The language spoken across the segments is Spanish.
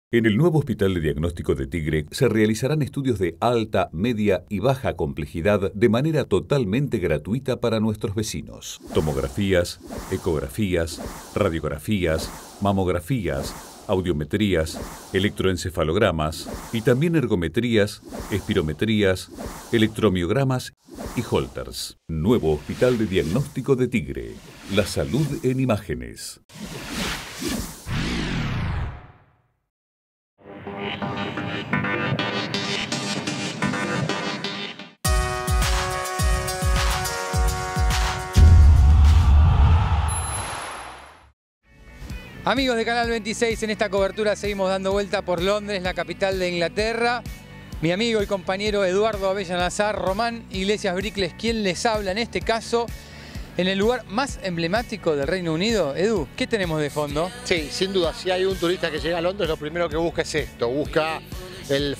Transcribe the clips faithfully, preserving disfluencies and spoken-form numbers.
En el nuevo Hospital de Diagnóstico de Tigre se realizarán estudios de alta, media y baja complejidad de manera totalmente gratuita para nuestros vecinos. Tomografías, ecografías, radiografías, mamografías, audiometrías, electroencefalogramas y también ergometrías, espirometrías, electromiogramas y holters. Nuevo Hospital de Diagnóstico de Tigre. La salud en imágenes. Amigos de Canal veintiséis, en esta cobertura seguimos dando vuelta por Londres, la capital de Inglaterra. Mi amigo y compañero Eduardo Avellanazar, Román Iglesias Bricles, quien les habla en este caso, en el lugar más emblemático del Reino Unido. Edu, ¿qué tenemos de fondo? Sí, sin duda, si hay un turista que llega a Londres, lo primero que busca es esto, busca el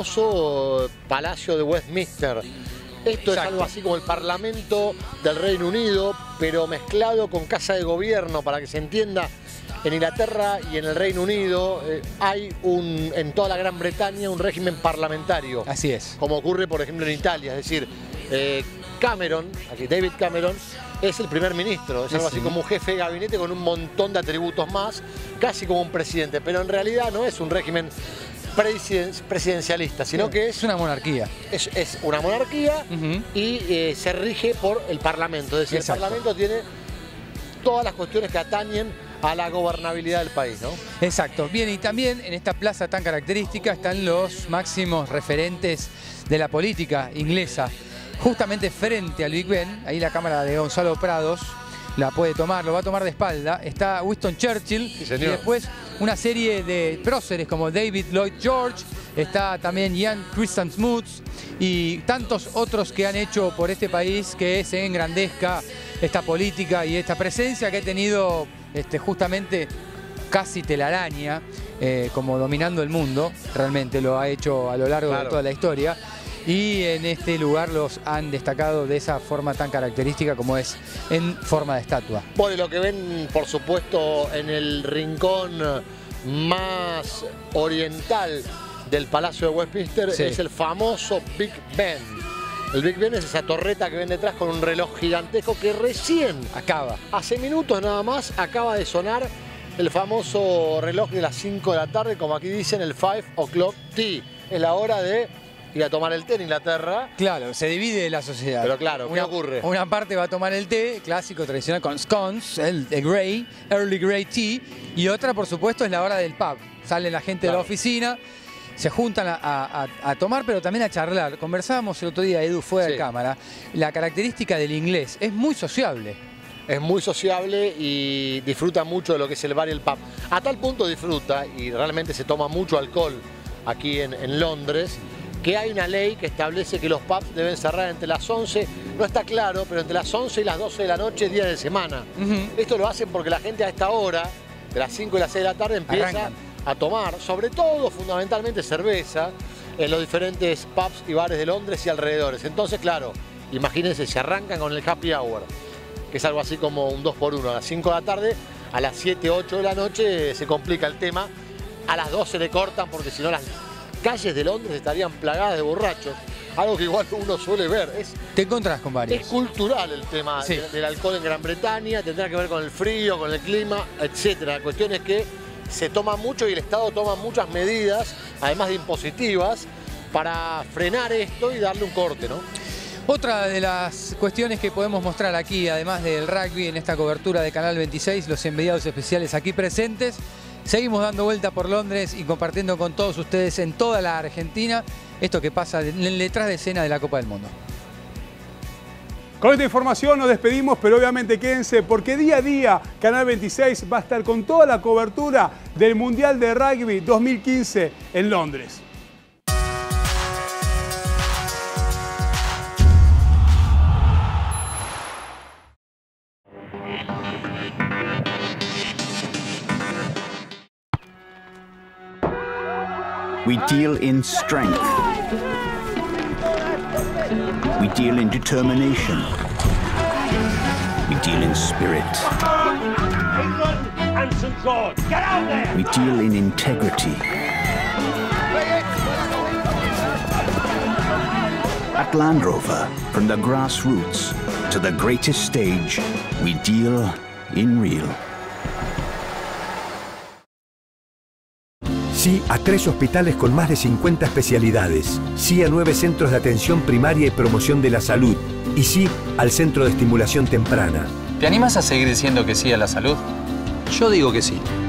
famoso Palacio de Westminster. Esto Exacto. es algo así como el Parlamento del Reino Unido, pero mezclado con Casa de Gobierno, para que se entienda. En Inglaterra y en el Reino Unido eh, hay un, en toda la Gran Bretaña un régimen parlamentario. Así es. Como ocurre, por ejemplo, en Italia. Es decir, eh, Cameron, aquí David Cameron, es el primer ministro. Es algo así como un jefe de gabinete con un montón de atributos más, casi como un presidente. Pero en realidad no es un régimen presidencialista, sino sí, que es... Es una monarquía. Es, es una monarquía uh-huh. y eh, se rige por el Parlamento. Es decir, Exacto. el Parlamento tiene todas las cuestiones que atañen a la gobernabilidad del país, ¿no? Exacto. Bien, y también en esta plaza tan característica están los máximos referentes de la política inglesa. Justamente frente al Big Ben, ahí la cámara de Gonzalo Prados la puede tomar, lo va a tomar de espalda. Está Winston Churchill sí, y después una serie de próceres como David Lloyd George, está también Ian Christian Smuts y tantos otros que han hecho por este país que se engrandezca esta política y esta presencia que ha tenido este, justamente casi telaraña, eh, como dominando el mundo, realmente lo ha hecho a lo largo claro. de toda la historia. Y en este lugar los han destacado de esa forma tan característica como es en forma de estatua. Bueno, lo que ven, por supuesto, en el rincón más oriental del Palacio de Westminster sí. es el famoso Big Ben. El Big Ben es esa torreta que ven detrás con un reloj gigantesco que recién acaba. Hace minutos nada más acaba de sonar el famoso reloj de las cinco de la tarde, como aquí dicen, el five o'clock tea. Es la hora de ir a tomar el té en Inglaterra. Claro, se divide la sociedad. Pero claro, ¿qué una, ocurre? Una parte va a tomar el té clásico, tradicional, con scones, el, el grey, early grey tea, y otra, por supuesto, es la hora del pub. Sale la gente claro. de la oficina, se juntan a, a, a tomar, pero también a charlar. Conversábamos el otro día, Edu, fuera sí. de cámara, la característica del inglés es muy sociable. Es muy sociable y disfruta mucho de lo que es el bar y el pub. A tal punto disfruta, y realmente se toma mucho alcohol aquí en, en Londres, que hay una ley que establece que los pubs deben cerrar entre las once, no está claro, pero entre las once y las doce de la noche, día de semana. Uh-huh. Esto lo hacen porque la gente a esta hora, de las cinco y las seis de la tarde, empieza Arrancan. a tomar, sobre todo, fundamentalmente, cerveza, en los diferentes pubs y bares de Londres y alrededores. Entonces, claro, imagínense, se arrancan con el happy hour, que es algo así como un dos por uno. A las cinco de la tarde, a las siete, ocho de la noche se complica el tema. A las doce le cortan porque si no las calles de Londres estarían plagadas de borrachos. Algo que igual uno suele ver. Es, Te encontrás con varios. Es cultural el tema sí. del, del alcohol en Gran Bretaña, tendrá que ver con el frío, con el clima, etcétera. La cuestión es que se toma mucho y el Estado toma muchas medidas, además de impositivas, para frenar esto y darle un corte, ¿no? Otra de las cuestiones que podemos mostrar aquí, además del rugby en esta cobertura de Canal veintiséis, los enviados especiales aquí presentes, seguimos dando vuelta por Londres y compartiendo con todos ustedes en toda la Argentina esto que pasa detrás de escena de la Copa del Mundo. Con esta información nos despedimos, pero obviamente quédense porque día a día Canal veintiséis va a estar con toda la cobertura del Mundial de Rugby dos mil quince en Londres. We deal in strength. We deal in determination. We deal in spirit. England and Saint George, get out there! We deal in integrity. At Land Rover, from the grassroots to the greatest stage, we deal in real. Sí a tres hospitales con más de cincuenta especialidades. Sí a nueve centros de atención primaria y promoción de la salud. Y sí al Centro de Estimulación Temprana. ¿Te animas a seguir diciendo que sí a la salud? Yo digo que sí.